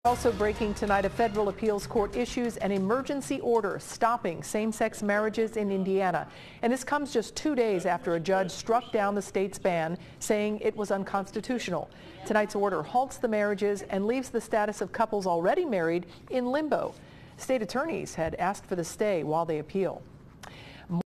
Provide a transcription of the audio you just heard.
Also breaking tonight, a federal appeals court issues an emergency order stopping same-sex marriages in Indiana. And this comes just 2 days after a judge struck down the state's ban, saying it was unconstitutional. Tonight's order halts the marriages and leaves the status of couples already married in limbo. State attorneys had asked for the stay while they appeal.